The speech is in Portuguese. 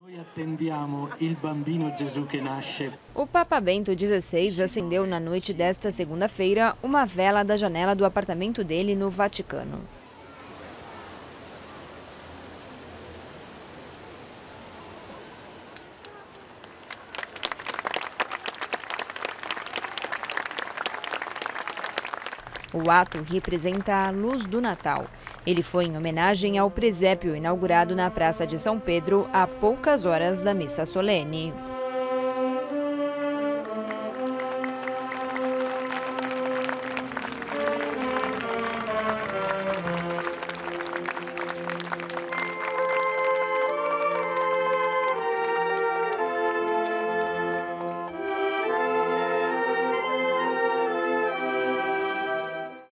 Noi attendiamo il bambino Gesù che nasce. O Papa Bento XVI acendeu na noite desta segunda-feira uma vela da janela do apartamento dele no Vaticano. O ato representa a luz do Natal. Ele foi em homenagem ao presépio inaugurado na Praça de São Pedro a poucas horas da missa solene.